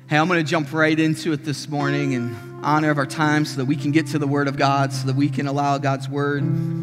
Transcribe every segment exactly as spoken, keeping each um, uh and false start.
Hey, I'm going to jump right into it this morning in honor of our time so that we can get to the Word of God, so that we can allow God's Word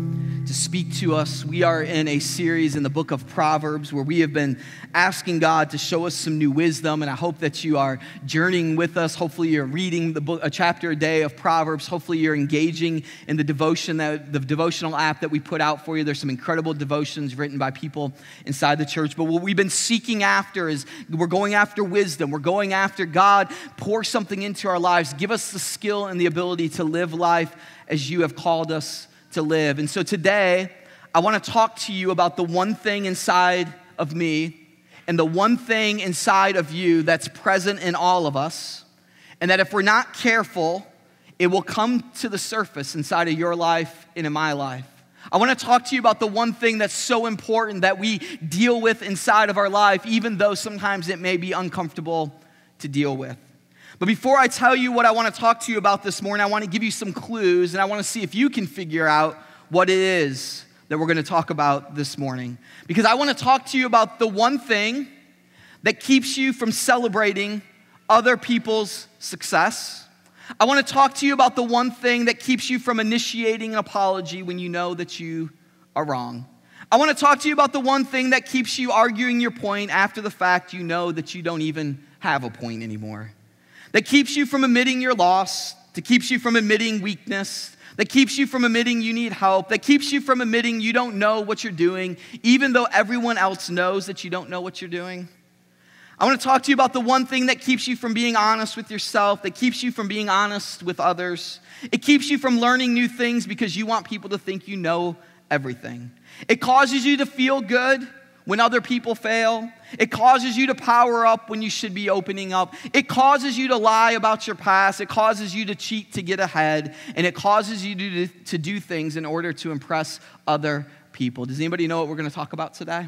to speak to us. We are in a series in the book of Proverbs where we have been asking God to show us some new wisdom, and I hope that you are journeying with us. Hopefully you're reading the book, a chapter a day of Proverbs. Hopefully you're engaging in the devotion, that the devotional app that we put out for you. There's some incredible devotions written by people inside the church, but what we've been seeking after is we're going after wisdom. We're going after God, pour something into our lives, give us the skill and the ability to live life as you have called us to live. And so today, I want to talk to you about the one thing inside of me and the one thing inside of you that's present in all of us, and that if we're not careful, it will come to the surface inside of your life and in my life. I want to talk to you about the one thing that's so important that we deal with inside of our life, even though sometimes it may be uncomfortable to deal with. But before I tell you what I want to talk to you about this morning, I want to give you some clues, and I want to see if you can figure out what it is that we're going to talk about this morning. Because I want to talk to you about the one thing that keeps you from celebrating other people's success. I want to talk to you about the one thing that keeps you from initiating an apology when you know that you are wrong. I want to talk to you about the one thing that keeps you arguing your point after the fact you know that you don't even have a point anymore. That keeps you from admitting your loss, that keeps you from admitting weakness, that keeps you from admitting you need help, that keeps you from admitting you don't know what you're doing, even though everyone else knows that you don't know what you're doing. I want to talk to you about the one thing that keeps you from being honest with yourself, that keeps you from being honest with others. It keeps you from learning new things because you want people to think you know everything. It causes you to feel good when other people fail. It causes you to power up when you should be opening up. It causes you to lie about your past. It causes you to cheat to get ahead. And it causes you to, to do things in order to impress other people. Does anybody know what we're going to talk about today?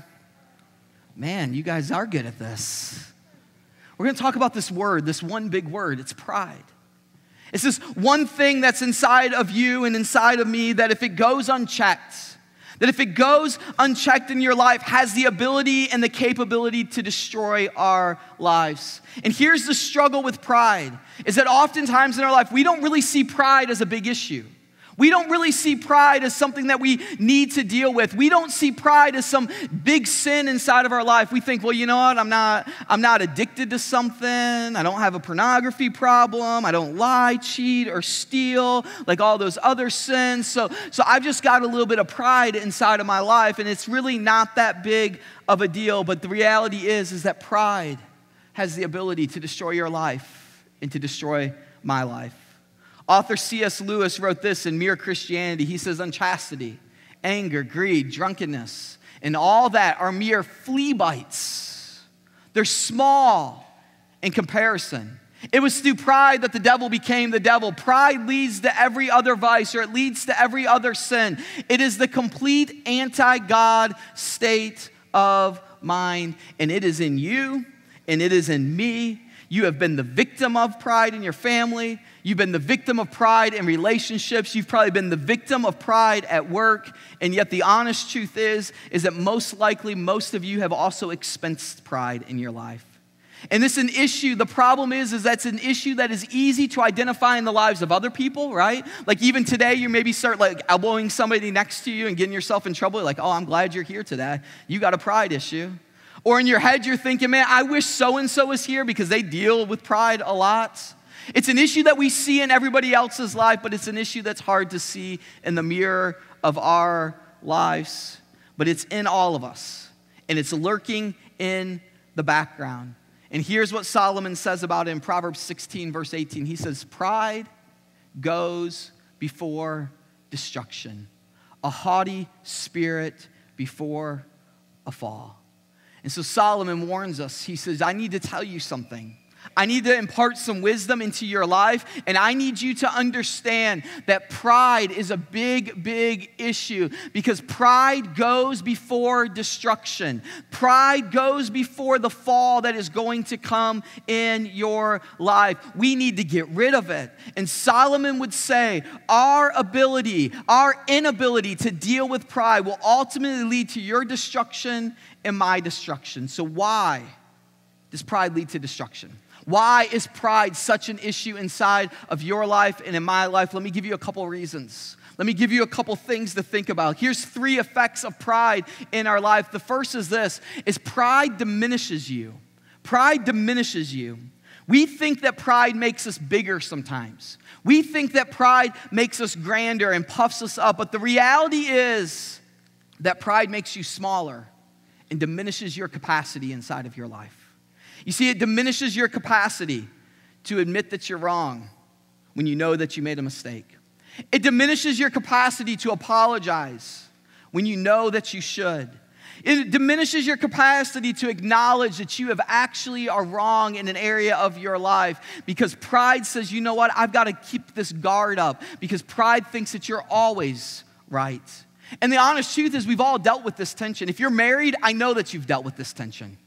Man, you guys are good at this. We're going to talk about this word, this one big word. It's pride. It's this one thing that's inside of you and inside of me that if it goes unchecked, that if it goes unchecked in your life, has the ability and the capability to destroy our lives. And here's the struggle with pride, is that oftentimes in our life, we don't really see pride as a big issue. We don't really see pride as something that we need to deal with. We don't see pride as some big sin inside of our life. We think, well, you know what? I'm not, I'm not addicted to something. I don't have a pornography problem. I don't lie, cheat, or steal like all those other sins. So, so I've just got a little bit of pride inside of my life, and it's really not that big of a deal. But the reality is, is that pride has the ability to destroy your life and to destroy my life. Author C S Lewis wrote this in Mere Christianity. He says, unchastity, anger, greed, drunkenness, and all that are mere flea bites. They're small in comparison. It was through pride that the devil became the devil. Pride leads to every other vice, or it leads to every other sin. It is the complete anti-God state of mind, and it is in you, and it is in me. You have been the victim of pride in your family. You've been the victim of pride in relationships. You've probably been the victim of pride at work. And yet the honest truth is, is that most likely most of you have also expensed pride in your life. And this is an issue. The problem is, is that's an issue that is easy to identify in the lives of other people, right? Like even today, you maybe start like elbowing somebody next to you and getting yourself in trouble. Like, oh, I'm glad you're here today. You got a pride issue. Or in your head, you're thinking, man, I wish so-and-so was here because they deal with pride a lot. It's an issue that we see in everybody else's life, but it's an issue that's hard to see in the mirror of our lives. But it's in all of us, and it's lurking in the background. And here's what Solomon says about it in Proverbs sixteen, verse eighteen. He says, pride goes before destruction, a haughty spirit before a fall. And so Solomon warns us. He says, I need to tell you something. I need to impart some wisdom into your life, and I need you to understand that pride is a big, big issue because pride goes before destruction. Pride goes before the fall that is going to come in your life. We need to get rid of it. And Solomon would say, our ability, our inability to deal with pride will ultimately lead to your destruction and my destruction. So why does pride lead to destruction? Why is pride such an issue inside of your life and in my life? Let me give you a couple reasons. Let me give you a couple things to think about. Here's three effects of pride in our life. The first is this, is pride diminishes you. Pride diminishes you. We think that pride makes us bigger sometimes. We think that pride makes us grander and puffs us up, but the reality is that pride makes you smaller and diminishes your capacity inside of your life. You see, it diminishes your capacity to admit that you're wrong when you know that you made a mistake. It diminishes your capacity to apologize when you know that you should. It diminishes your capacity to acknowledge that you have actually are wrong in an area of your life because pride says, you know what, I've got to keep this guard up because pride thinks that you're always right. And the honest truth is we've all dealt with this tension. If you're married, I know that you've dealt with this tension.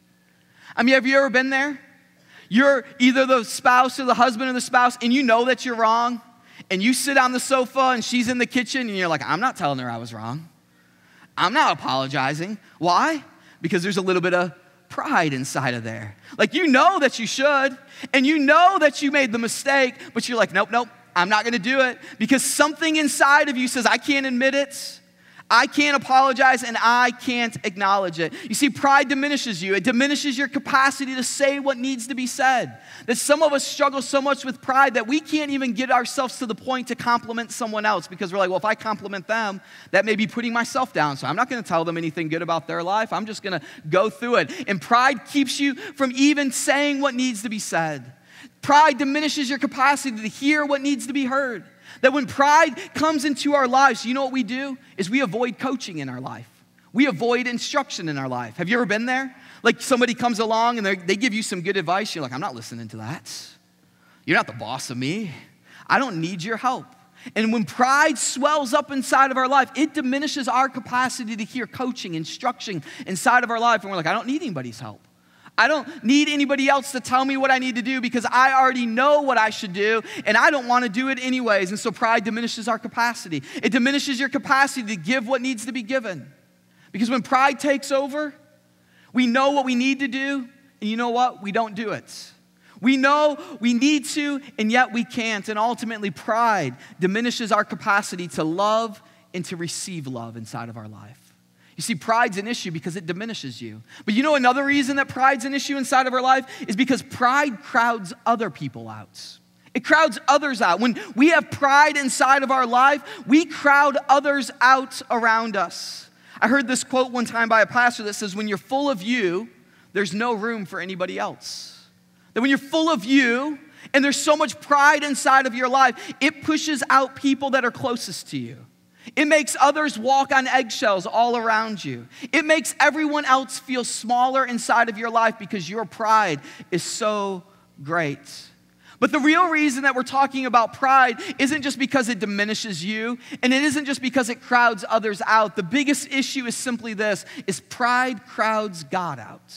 I mean, have you ever been there? You're either the spouse or the husband or the spouse and you know that you're wrong and you sit on the sofa and she's in the kitchen and you're like, I'm not telling her I was wrong. I'm not apologizing. Why? Because there's a little bit of pride inside of there. Like you know that you should, and you know that you made the mistake, but you're like, nope, nope, I'm not gonna do it because something inside of you says, I can't admit it, I can't apologize, and I can't acknowledge it. You see, pride diminishes you. It diminishes your capacity to say what needs to be said. That some of us struggle so much with pride that we can't even get ourselves to the point to compliment someone else because we're like, well, if I compliment them, that may be putting myself down, so I'm not gonna tell them anything good about their life. I'm just gonna go through it. And pride keeps you from even saying what needs to be said. Pride diminishes your capacity to hear what needs to be heard. That when pride comes into our lives, you know what we do? Is we avoid coaching in our life. We avoid instruction in our life. Have you ever been there? Like somebody comes along and they give you some good advice. You're like, I'm not listening to that. You're not the boss of me. I don't need your help. And when pride swells up inside of our life, it diminishes our capacity to hear coaching, instruction inside of our life. And we're like, I don't need anybody's help. I don't need anybody else to tell me what I need to do because I already know what I should do and I don't want to do it anyways. And so pride diminishes our capacity. It diminishes your capacity to give what needs to be given. Because when pride takes over, we know what we need to do and you know what? We don't do it. We know we need to and yet we can't. And ultimately pride diminishes our capacity to love and to receive love inside of our life. You see, pride's an issue because it diminishes you. But you know another reason that pride's an issue inside of our life is because pride crowds other people out. It crowds others out. When we have pride inside of our life, we crowd others out around us. I heard this quote one time by a pastor that says, when you're full of you, there's no room for anybody else. That when you're full of you and there's so much pride inside of your life, it pushes out people that are closest to you. It makes others walk on eggshells all around you. It makes everyone else feel smaller inside of your life because your pride is so great. But the real reason that we're talking about pride isn't just because it diminishes you, and it isn't just because it crowds others out. The biggest issue is simply this, is pride crowds God out.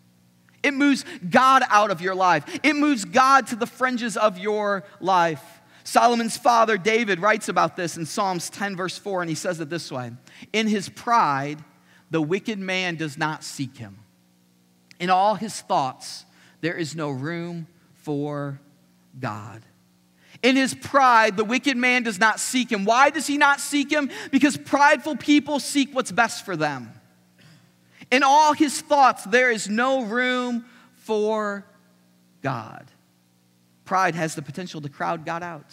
It moves God out of your life. It moves God to the fringes of your life. Solomon's father, David, writes about this in Psalms ten, verse four, and he says it this way. In his pride, the wicked man does not seek him. In all his thoughts, there is no room for God. In his pride, the wicked man does not seek him. Why does he not seek him? Because prideful people seek what's best for them. In all his thoughts, there is no room for God. Pride has the potential to crowd God out.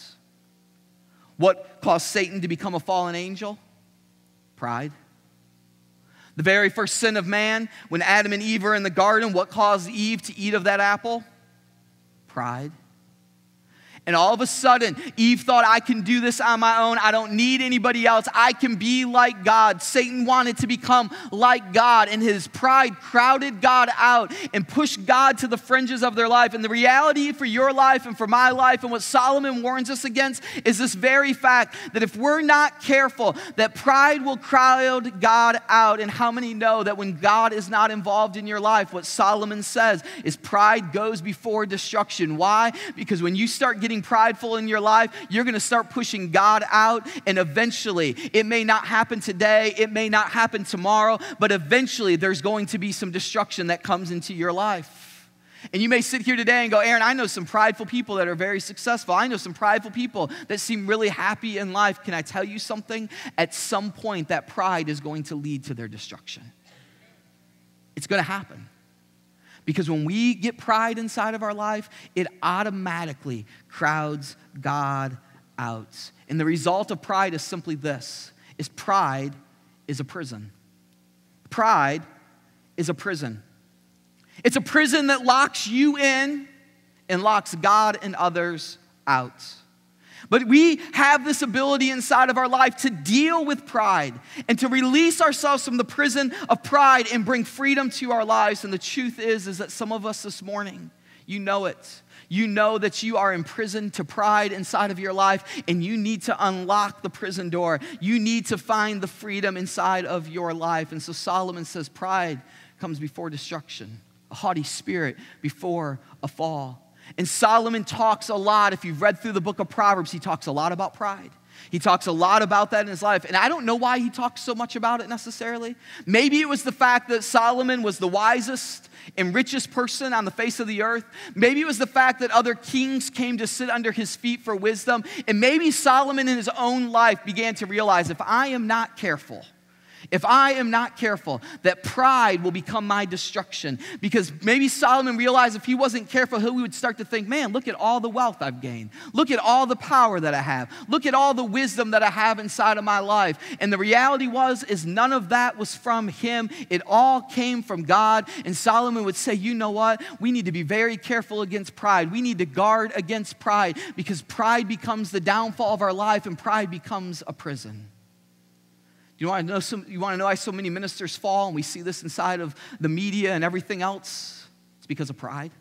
What caused Satan to become a fallen angel? Pride. The very first sin of man, when Adam and Eve were in the garden, what caused Eve to eat of that apple? Pride. And all of a sudden, Eve thought, I can do this on my own. I don't need anybody else. I can be like God. Satan wanted to become like God, and his pride crowded God out and pushed God to the fringes of their life. And the reality for your life and for my life, and what Solomon warns us against, is this very fact that if we're not careful, that pride will crowd God out. And how many know that when God is not involved in your life, what Solomon says is pride goes before destruction. Why? Because when you start getting prideful in your life, you're going to start pushing God out, and eventually, it may not happen today, it may not happen tomorrow, but eventually there's going to be some destruction that comes into your life. And you may sit here today and go, Aaron, I know some prideful people that are very successful. I know some prideful people that seem really happy in life. Can I tell you something? At some point, that pride is going to lead to their destruction. It's going to happen. Because when we get pride inside of our life, it automatically crowds God out. And the result of pride is simply this, is pride is a prison. Pride is a prison. It's a prison that locks you in and locks God and others out. But we have this ability inside of our life to deal with pride and to release ourselves from the prison of pride and bring freedom to our lives. And the truth is, is that some of us this morning, you know it. You know that you are imprisoned to pride inside of your life, and you need to unlock the prison door. You need to find the freedom inside of your life. And so Solomon says pride comes before destruction, a haughty spirit before a fall. And Solomon talks a lot. If you've read through the book of Proverbs, he talks a lot about pride. He talks a lot about that in his life. And I don't know why he talks so much about it necessarily. Maybe it was the fact that Solomon was the wisest and richest person on the face of the earth. Maybe it was the fact that other kings came to sit under his feet for wisdom. And maybe Solomon in his own life began to realize, if I am not careful, If I am not careful, that pride will become my destruction. Because maybe Solomon realized if he wasn't careful, he would start to think, man, look at all the wealth I've gained. Look at all the power that I have. Look at all the wisdom that I have inside of my life. And the reality was, is none of that was from him. It all came from God. And Solomon would say, you know what? We need to be very careful against pride. We need to guard against pride, because pride becomes the downfall of our life, and pride becomes a prison. You want to know some, you want to know why so many ministers fall, and we see this inside of the media and everything else? It's because of pride.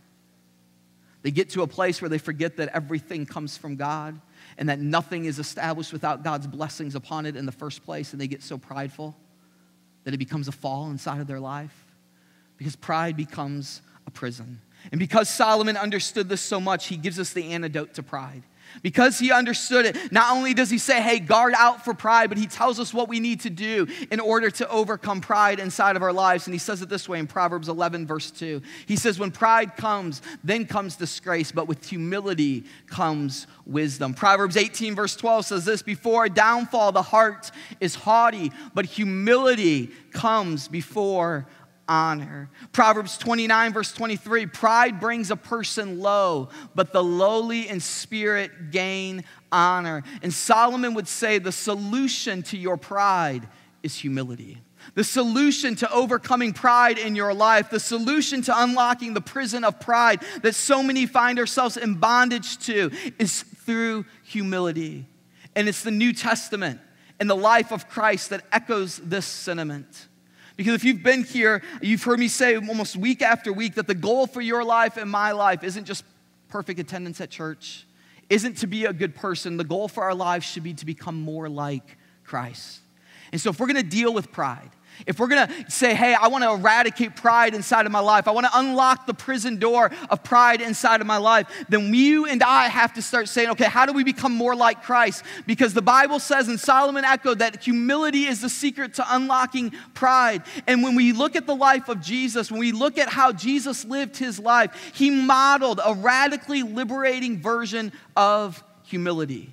They get to a place where they forget that everything comes from God and that nothing is established without God's blessings upon it in the first place, and they get so prideful that it becomes a fall inside of their life, because pride becomes a prison. And because Solomon understood this so much, he gives us the antidote to pride. Because he understood it, not only does he say, hey, guard out for pride, but he tells us what we need to do in order to overcome pride inside of our lives. And he says it this way in Proverbs eleven, verse two. He says, when pride comes, then comes disgrace, but with humility comes wisdom. Proverbs eighteen, verse twelve says this, before a downfall, the heart is haughty, but humility comes before honor. Proverbs twenty-nine, verse twenty-three, pride brings a person low, but the lowly in spirit gain honor. And Solomon would say the solution to your pride is humility. The solution to overcoming pride in your life, the solution to unlocking the prison of pride that so many find ourselves in bondage to, is through humility. And it's the New Testament and the life of Christ that echoes this sentiment. Because if you've been here, you've heard me say almost week after week that the goal for your life and my life isn't just perfect attendance at church, isn't to be a good person. The goal for our lives should be to become more like Christ. And so if we're going to deal with pride, if we're going to say, hey, I want to eradicate pride inside of my life, I want to unlock the prison door of pride inside of my life, then you and I have to start saying, okay, how do we become more like Christ? Because the Bible says, and Solomon echoed, that humility is the secret to unlocking pride. And when we look at the life of Jesus, when we look at how Jesus lived his life, he modeled a radically liberating version of humility.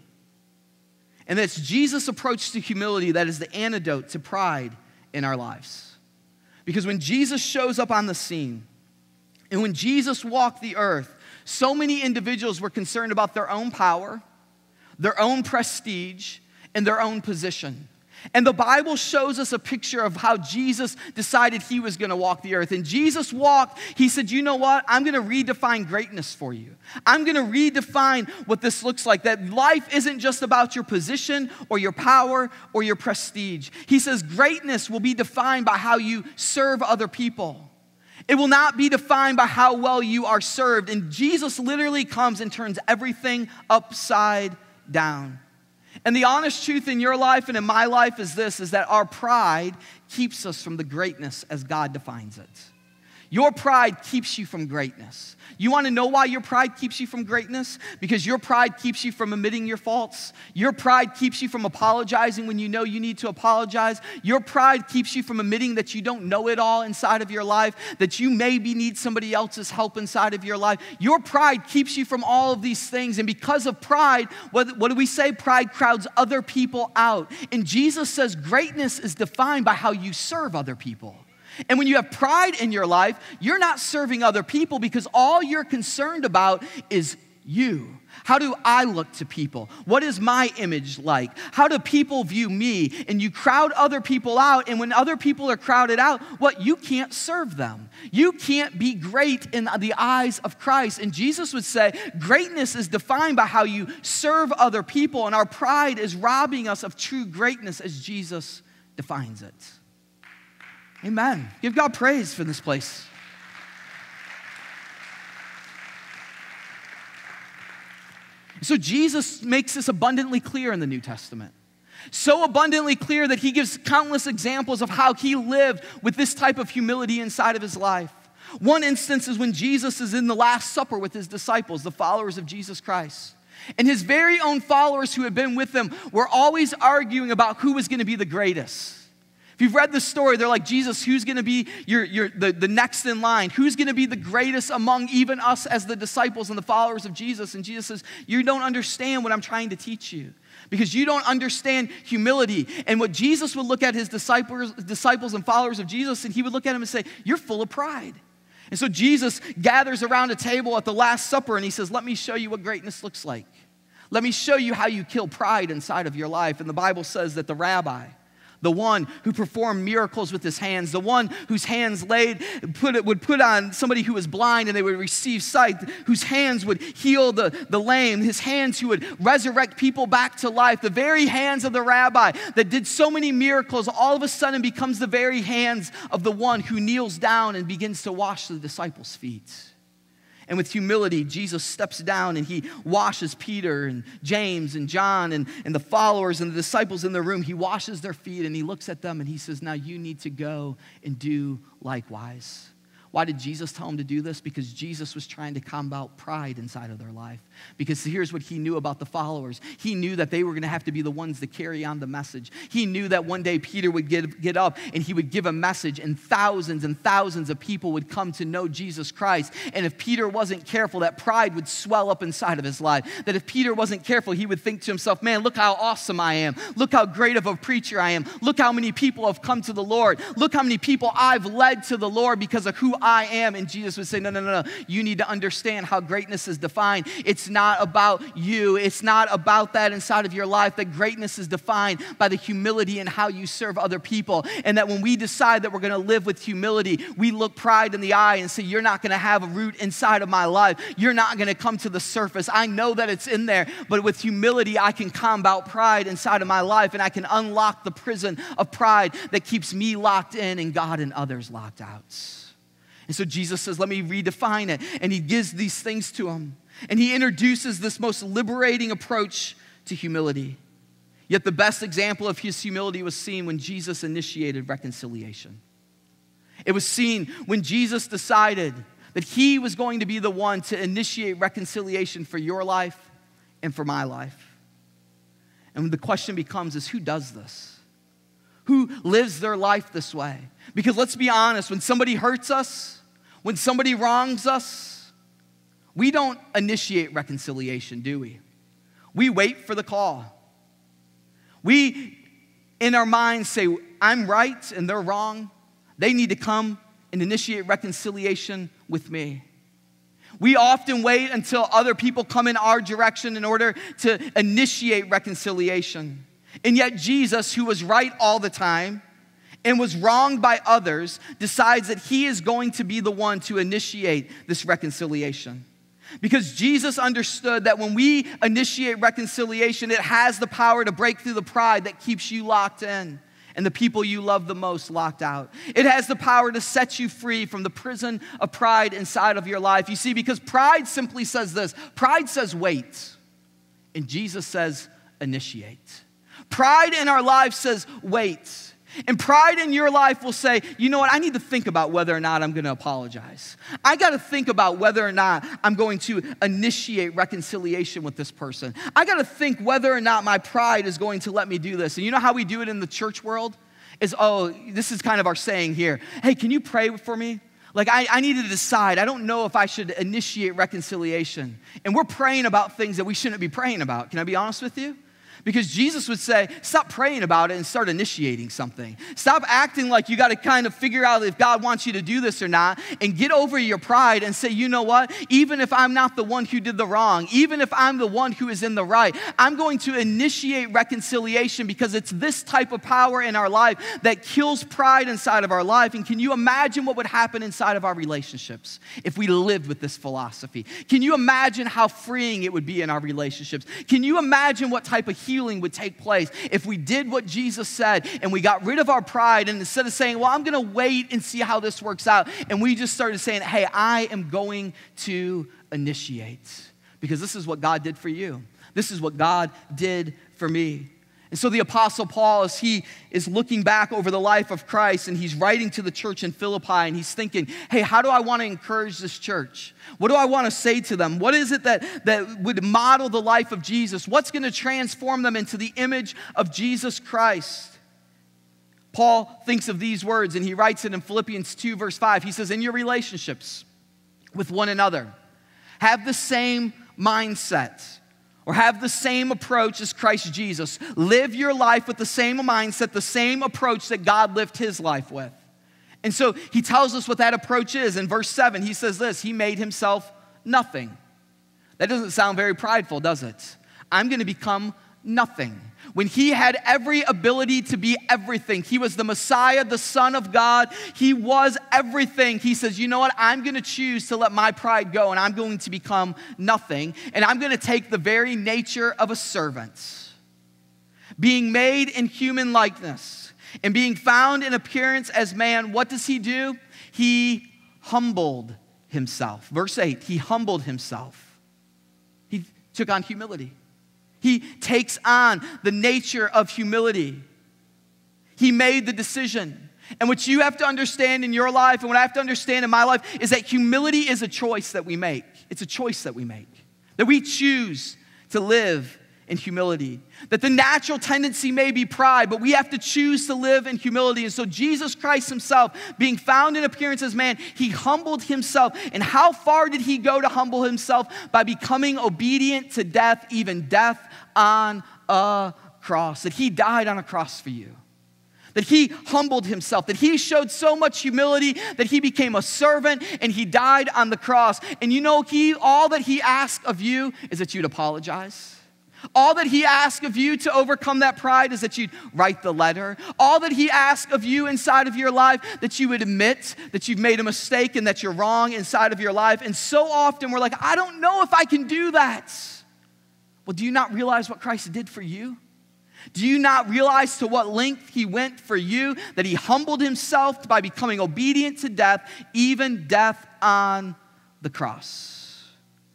And it's Jesus' approach to humility that is the antidote to pride in our lives. Because when Jesus shows up on the scene, and when Jesus walked the earth, so many individuals were concerned about their own power, their own prestige, and their own position. And the Bible shows us a picture of how Jesus decided he was going to walk the earth. And Jesus walked, he said, you know what? I'm going to redefine greatness for you. I'm going to redefine what this looks like, that life isn't just about your position or your power or your prestige. He says greatness will be defined by how you serve other people. It will not be defined by how well you are served. And Jesus literally comes and turns everything upside down. And the honest truth in your life and in my life is this, is that our pride keeps us from the greatness as God defines it. Your pride keeps you from greatness. You want to know why your pride keeps you from greatness? Because your pride keeps you from admitting your faults. Your pride keeps you from apologizing when you know you need to apologize. Your pride keeps you from admitting that you don't know it all inside of your life, that you maybe need somebody else's help inside of your life. Your pride keeps you from all of these things. And because of pride, what, what do we say? Pride crowds other people out. And Jesus says greatness is defined by how you serve other people. And when you have pride in your life, you're not serving other people because all you're concerned about is you. How do I look to people? What is my image like? How do people view me? And you crowd other people out, and when other people are crowded out, what? You can't serve them. You can't be great in the eyes of Christ. And Jesus would say, greatness is defined by how you serve other people, and our pride is robbing us of true greatness as Jesus defines it. Amen. Give God praise for this place. So Jesus makes this abundantly clear in the New Testament. So abundantly clear that he gives countless examples of how he lived with this type of humility inside of his life. One instance is when Jesus is in the Last Supper with his disciples, the followers of Jesus Christ. And his very own followers who had been with him were always arguing about who was going to be the greatest. If you've read the story, they're like, Jesus, who's going to be your, your, the, the next in line? Who's going to be the greatest among even us as the disciples and the followers of Jesus? And Jesus says, you don't understand what I'm trying to teach you because you don't understand humility. And what Jesus would look at his disciples, disciples and followers of Jesus, and he would look at them and say, you're full of pride. And so Jesus gathers around a table at the Last Supper and he says, let me show you what greatness looks like. Let me show you how you kill pride inside of your life. And the Bible says that the rabbi, the one who performed miracles with his hands, the one whose hands laid, put it, would put on somebody who was blind and they would receive sight, whose hands would heal the, the lame, his hands who would resurrect people back to life, the very hands of the rabbi that did so many miracles, all of a sudden becomes the very hands of the one who kneels down and begins to wash the disciples' feet. And with humility, Jesus steps down and he washes Peter and James and John and, and the followers and the disciples in the room. He washes their feet and he looks at them and he says, now you need to go and do likewise. Why did Jesus tell them to do this? Because Jesus was trying to combat pride inside of their life. Because here's what he knew about the followers. He knew that they were going to have to be the ones to carry on the message. He knew that one day Peter would get, get up and he would give a message and thousands and thousands of people would come to know Jesus Christ. And if Peter wasn't careful, that pride would swell up inside of his life. That if Peter wasn't careful, he would think to himself, man, look how awesome I am. Look how great of a preacher I am. Look how many people have come to the Lord. Look how many people I've led to the Lord because of who I am. And Jesus would say, no, no, no, no. You need to understand how greatness is defined. It's not about you. It's not about that inside of your life. That greatness is defined by the humility and how you serve other people. And that when we decide that we're going to live with humility, we look pride in the eye and say, you're not going to have a root inside of my life. You're not going to come to the surface. I know that it's in there, but with humility, I can combat pride inside of my life and I can unlock the prison of pride that keeps me locked in and God and others locked out. And so Jesus says, let me redefine it. And he gives these things to him. And he introduces this most liberating approach to humility. Yet the best example of his humility was seen when Jesus initiated reconciliation. It was seen when Jesus decided that he was going to be the one to initiate reconciliation for your life and for my life. And the question becomes is who does this? Who lives their life this way? Because let's be honest, when somebody hurts us, when somebody wrongs us, we don't initiate reconciliation, do we? We wait for the call. We, in our minds, say, I'm right and they're wrong. They need to come and initiate reconciliation with me. We often wait until other people come in our direction in order to initiate reconciliation. And yet Jesus, who was right all the time and was wronged by others, decides that he is going to be the one to initiate this reconciliation. Because Jesus understood that when we initiate reconciliation, it has the power to break through the pride that keeps you locked in and the people you love the most locked out. It has the power to set you free from the prison of pride inside of your life. You see, because pride simply says this. Pride says wait, and Jesus says initiate. Pride in our lives says wait. And pride in your life will say, you know what, I need to think about whether or not I'm going to apologize. I got to think about whether or not I'm going to initiate reconciliation with this person. I got to think whether or not my pride is going to let me do this. And you know how we do it in the church world? Is, oh, this is kind of our saying here. Hey, can you pray for me? Like, I, I need to decide. I don't know if I should initiate reconciliation. And we're praying about things that we shouldn't be praying about. Can I be honest with you? Because Jesus would say, stop praying about it and start initiating something. Stop acting like you got to kind of figure out if God wants you to do this or not, and get over your pride and say, you know what? Even if I'm not the one who did the wrong, even if I'm the one who is in the right, I'm going to initiate reconciliation, because it's this type of power in our life that kills pride inside of our life. And can you imagine what would happen inside of our relationships if we lived with this philosophy? Can you imagine how freeing it would be in our relationships? Can you imagine what type of healing healing would take place if we did what Jesus said and we got rid of our pride, and instead of saying, well, I'm going to wait and see how this works out, and we just started saying, hey, I am going to initiate, because this is what God did for you. This is what God did for me. And so the Apostle Paul, as he is looking back over the life of Christ, and he's writing to the church in Philippi, and he's thinking, hey, how do I want to encourage this church? What do I want to say to them? What is it that, that would model the life of Jesus? What's going to transform them into the image of Jesus Christ? Paul thinks of these words, and he writes it in Philippians two, verse five. He says, in your relationships with one another, have the same mindset, or have the same approach as Christ Jesus. Live your life with the same mindset, the same approach that God lived his life with. And so he tells us what that approach is. In verse seven, he says this: he made himself nothing. That doesn't sound very prideful, does it? I'm going to become nothing. When he had every ability to be everything, he was the Messiah, the Son of God. He was everything. He says, you know what? I'm going to choose to let my pride go, and I'm going to become nothing. And I'm going to take the very nature of a servant. Being made in human likeness and being found in appearance as man, what does he do? He humbled himself. Verse eight, he humbled himself. He took on humility. He takes on the nature of humility. He made the decision. And what you have to understand in your life, and what I have to understand in my life, is that humility is a choice that we make. It's a choice that we make. That we choose to live in humility. That the natural tendency may be pride, but we have to choose to live in humility. And so Jesus Christ himself, being found in appearance as man, he humbled himself. And how far did he go to humble himself? By becoming obedient to death, even death on a cross. That he died on a cross for you. That he humbled himself, that he showed so much humility that he became a servant and he died on the cross. And you know, he all that he asked of you is that you'd apologize. All that he asks of you to overcome that pride is that you'd write the letter. All that he asks of you inside of your life, that you would admit that you've made a mistake and that you're wrong inside of your life. And so often we're like, I don't know if I can do that. Well, do you not realize what Christ did for you? Do you not realize to what length he went for you? That he humbled himself by becoming obedient to death, even death on the cross.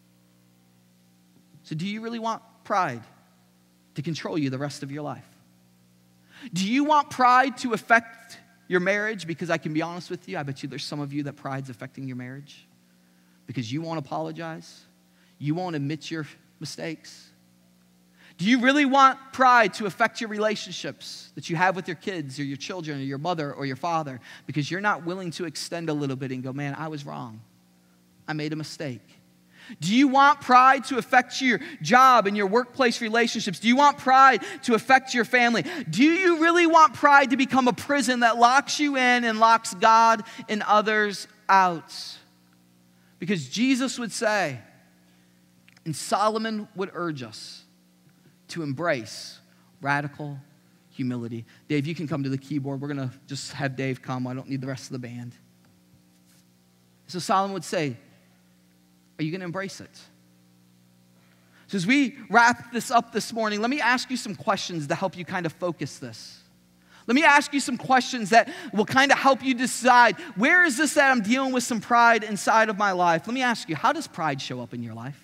So do you really want pride to control you the rest of your life? Do you want pride to affect your marriage? Because I can be honest with you, I bet you there's some of you that pride's affecting your marriage because you won't apologize. You won't admit your mistakes. Do you really want pride to affect your relationships that you have with your kids or your children or your mother or your father because you're not willing to extend a little bit and go, man, I was wrong. I made a mistake. Do you want pride to affect your job and your workplace relationships? Do you want pride to affect your family? Do you really want pride to become a prison that locks you in and locks God and others out? Because Jesus would say, and Solomon would urge us to embrace radical humility. Dave, you can come to the keyboard. We're going to just have Dave come. I don't need the rest of the band. So Solomon would say, are you going to embrace it? So as we wrap this up this morning, let me ask you some questions to help you kind of focus this. Let me ask you some questions that will kind of help you decide, where is this that I'm dealing with some pride inside of my life? Let me ask you, how does pride show up in your life?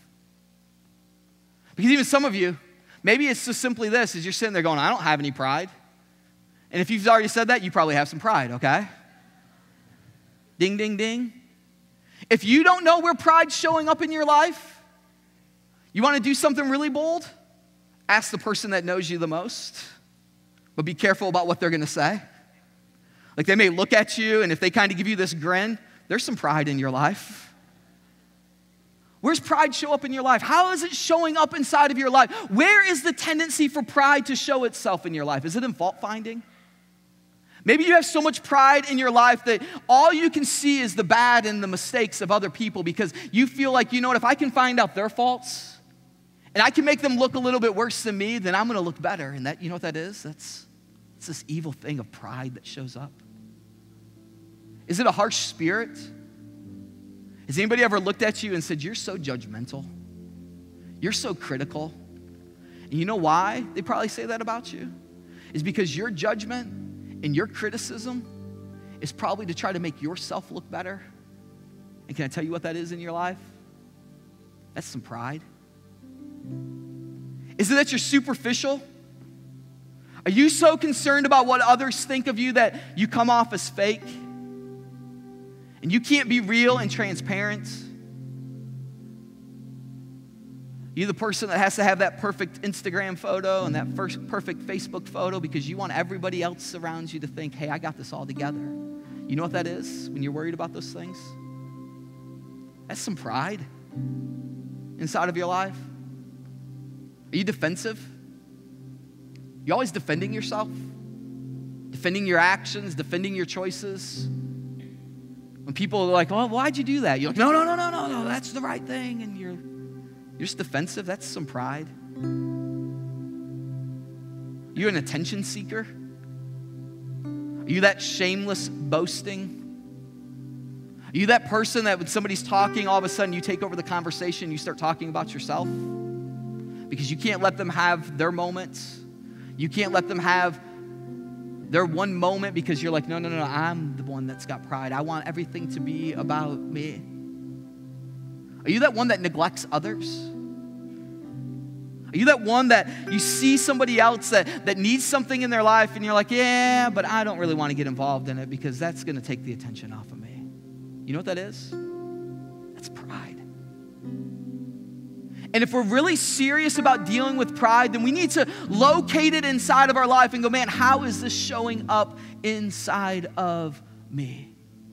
Because even some of you, maybe it's just simply this, as you're sitting there going, I don't have any pride. And if you've already said that, you probably have some pride, okay? Ding, ding, ding. If you don't know where pride's showing up in your life, you want to do something really bold? Ask the person that knows you the most, but be careful about what they're going to say. Like, they may look at you, and if they kind of give you this grin, there's some pride in your life. Where's pride show up in your life? How is it showing up inside of your life? Where is the tendency for pride to show itself in your life? Is it in fault finding? Maybe you have so much pride in your life that all you can see is the bad and the mistakes of other people because you feel like, you know what, if I can find out their faults and I can make them look a little bit worse than me, then I'm going to look better. And that, you know what that is? That's it's this evil thing of pride that shows up. Is it a harsh spirit? Has anybody ever looked at you and said, you're so judgmental? You're so critical. And you know why they probably say that about you? Is because your judgment and your criticism is probably to try to make yourself look better. And can I tell you what that is in your life? That's some pride. Is it that you're superficial? Are you so concerned about what others think of you that you come off as fake? And you can't be real and transparent? You're the person that has to have that perfect Instagram photo and that first perfect Facebook photo because you want everybody else around you to think, hey, I got this all together. You know what that is when you're worried about those things? That's some pride inside of your life. Are you defensive? You always defending yourself? Defending your actions, defending your choices? When people are like, oh, why'd you do that? You're like, no, no, no, no, no, no, that's the right thing. And you're, you're just defensive. That's some pride. You're an attention seeker? Are you that shameless boasting? Are you that person that when somebody's talking, all of a sudden you take over the conversation, you start talking about yourself? Because you can't let them have their moments. You can't let them have their one moment because you're like, no, no, no, I'm the one that's got pride. I want everything to be about me. Are you that one that neglects others? Are you that one that you see somebody else that, that needs something in their life and you're like, yeah, but I don't really want to get involved in it because that's going to take the attention off of me? You know what that is? That's pride. And if we're really serious about dealing with pride, then we need to locate it inside of our life and go, man, how is this showing up inside of me?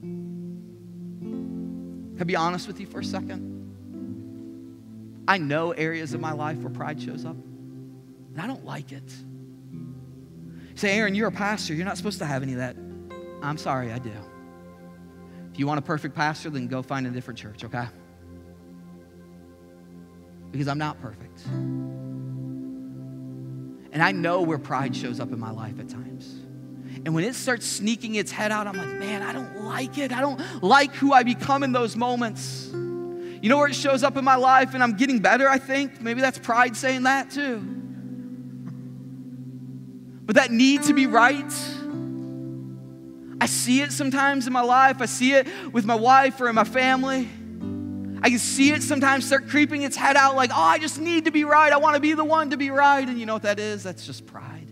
Can I be honest with you for a second? I know areas of my life where pride shows up, and I don't like it. You say, Aaron, you're a pastor. You're not supposed to have any of that. I'm sorry, I do. If you want a perfect pastor, then go find a different church, okay? Because I'm not perfect. And I know where pride shows up in my life at times. And when it starts sneaking its head out, I'm like, man, I don't like it. I don't like who I become in those moments. You know where it shows up in my life and I'm getting better, I think? Maybe that's pride saying that too. But that need to be right, I see it sometimes in my life. I see it with my wife or in my family. I can see it sometimes start creeping its head out like, oh, I just need to be right. I want to be the one to be right. And you know what that is? That's just pride.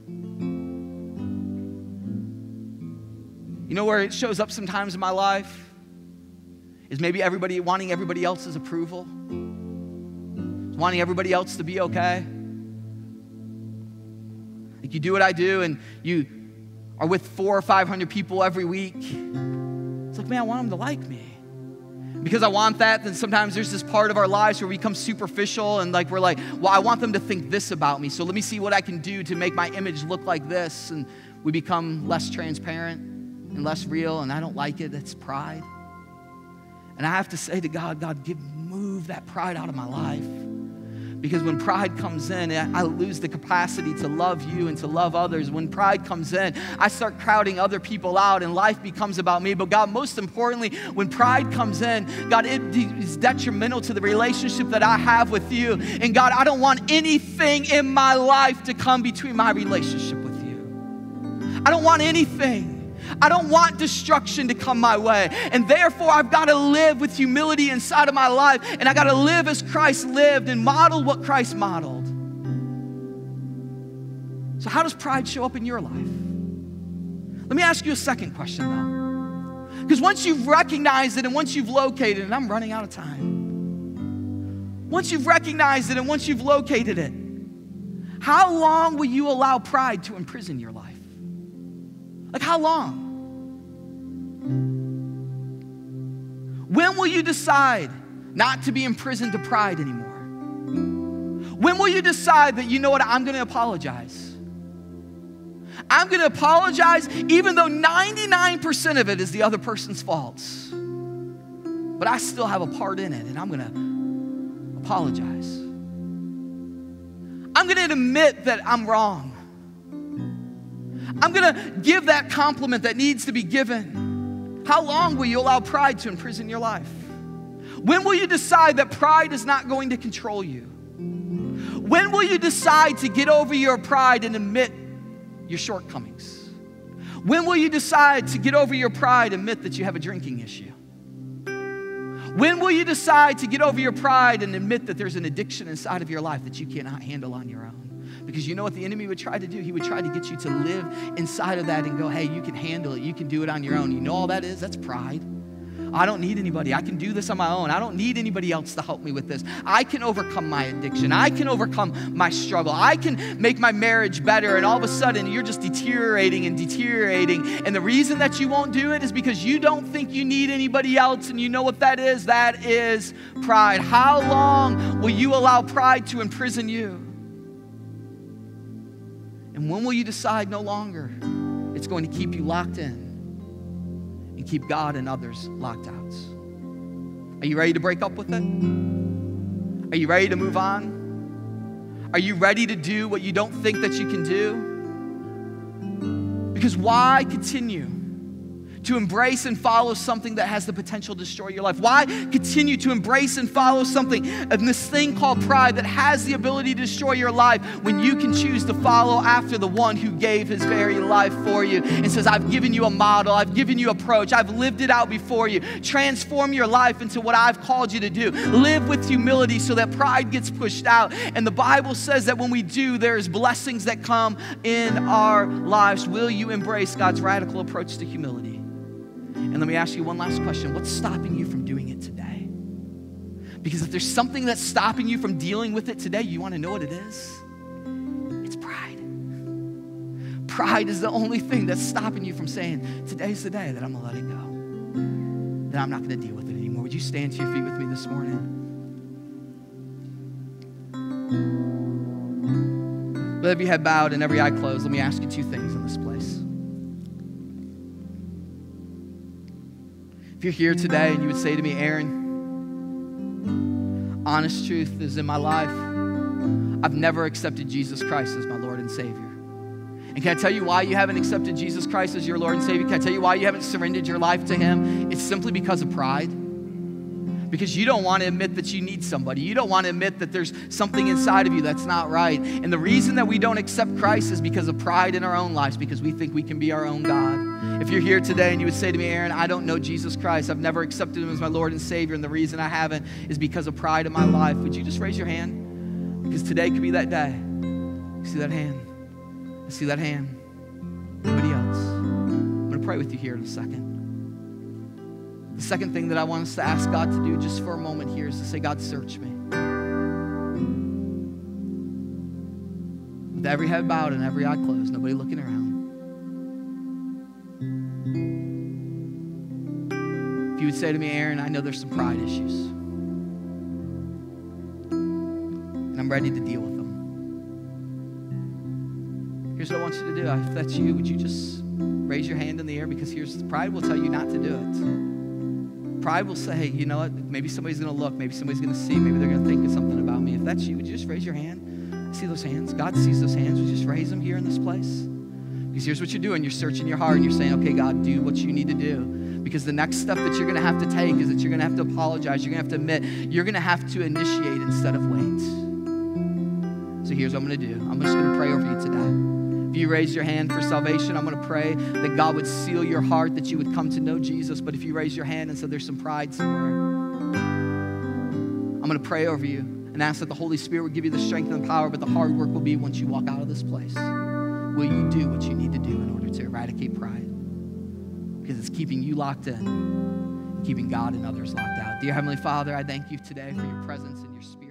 You know where it shows up sometimes in my life? Is maybe everybody wanting everybody else's approval. Wanting everybody else to be okay. Like you do what I do and you are with four or five hundred people every week. It's like, man, I want them to like me. Because I want that, then sometimes there's this part of our lives where we become superficial and like we're like, well, I want them to think this about me, so let me see what I can do to make my image look like this. And we become less transparent and less real, and I don't like it. That's pride. And I have to say to God, God, give, move that pride out of my life. Because when pride comes in, I lose the capacity to love you and to love others. When pride comes in, I start crowding other people out and life becomes about me. But God, most importantly, when pride comes in, God, it is detrimental to the relationship that I have with you. And God, I don't want anything in my life to come between my relationship with you. I don't want anything. I don't want destruction to come my way. And therefore, I've got to live with humility inside of my life. And I got to live as Christ lived and model what Christ modeled. So how does pride show up in your life? Let me ask you a second question, though. Because once you've recognized it and once you've located it, and I'm running out of time. Once you've recognized it and once you've located it, how long will you allow pride to imprison your life? Like, how long? When will you decide not to be imprisoned to pride anymore? When will you decide that, you know what, I'm going to apologize? I'm going to apologize even though ninety-nine percent of it is the other person's faults. But I still have a part in it, and I'm going to apologize. I'm going to admit that I'm wrong. I'm going to give that compliment that needs to be given. How long will you allow pride to imprison your life? When will you decide that pride is not going to control you? When will you decide to get over your pride and admit your shortcomings? When will you decide to get over your pride and admit that you have a drinking issue? When will you decide to get over your pride and admit that there's an addiction inside of your life that you cannot handle on your own? Because you know what the enemy would try to do? He would try to get you to live inside of that and go, hey, you can handle it. You can do it on your own. You know all that is? That's pride. I don't need anybody. I can do this on my own. I don't need anybody else to help me with this. I can overcome my addiction. I can overcome my struggle. I can make my marriage better. And all of a sudden, you're just deteriorating and deteriorating. And the reason that you won't do it is because you don't think you need anybody else. And you know what that is? That is pride. How long will you allow pride to imprison you? And when will you decide no longer it's going to keep you locked in and keep God and others locked out? Are you ready to break up with it? Are you ready to move on? Are you ready to do what you don't think that you can do? Because why continue to embrace and follow something that has the potential to destroy your life? Why continue to embrace and follow something and this thing called pride that has the ability to destroy your life when you can choose to follow after the one who gave his very life for you and says, I've given you a model, I've given you approach, I've lived it out before you. Transform your life into what I've called you to do. Live with humility so that pride gets pushed out. And the Bible says that when we do, there's blessings that come in our lives. Will you embrace God's radical approach to humility? And let me ask you one last question. What's stopping you from doing it today? Because if there's something that's stopping you from dealing with it today, you want to know what it is? It's pride. Pride is the only thing that's stopping you from saying, today's the day that I'm going to let it go. That I'm not going to deal with it anymore. Would you stand to your feet with me this morning? With every head bowed and every eye closed, let me ask you two things in this place. If you're here today and you would say to me, Aaron, honest truth is in my life, I've never accepted Jesus Christ as my Lord and Savior. And can I tell you why you haven't accepted Jesus Christ as your Lord and Savior? Can I tell you why you haven't surrendered your life to him? It's simply because of pride. Because you don't want to admit that you need somebody. You don't want to admit that there's something inside of you that's not right. And the reason that we don't accept Christ is because of pride in our own lives, because we think we can be our own God. If you're here today and you would say to me, Aaron, I don't know Jesus Christ. I've never accepted him as my Lord and Savior, and the reason I haven't is because of pride in my life. Would you just raise your hand? Because today could be that day. See that hand? I see that hand. Anybody else? I'm going to pray with you here in a second. The second thing that I want us to ask God to do just for a moment here is to say, God, search me. With every head bowed and every eye closed, nobody looking around. If you would say to me, Aaron, I know there's some pride issues, and I'm ready to deal with them. Here's what I want you to do. If that's you, would you just raise your hand in the air? Because here's pride will tell you not to do it. Pride will say, hey, you know what? Maybe somebody's going to look. Maybe somebody's going to see. Maybe they're going to think of something about me. If that's you, would you just raise your hand? I see those hands. God sees those hands. Would you just raise them here in this place? Because here's what you're doing. You're searching your heart and you're saying, okay, God, do what you need to do. Because the next step that you're going to have to take is that you're going to have to apologize. You're going to have to admit. You're going to have to initiate instead of wait. So here's what I'm going to do. I'm just going to pray over you today. If you raise your hand for salvation, I'm going to pray that God would seal your heart, that you would come to know Jesus. But if you raise your hand and said there's some pride somewhere, I'm going to pray over you and ask that the Holy Spirit would give you the strength and the power, but the hard work will be once you walk out of this place. Will you do what you need to do in order to eradicate pride? because it's keeping you locked in, keeping God and others locked out. Dear Heavenly Father, I thank you today for your presence and your spirit.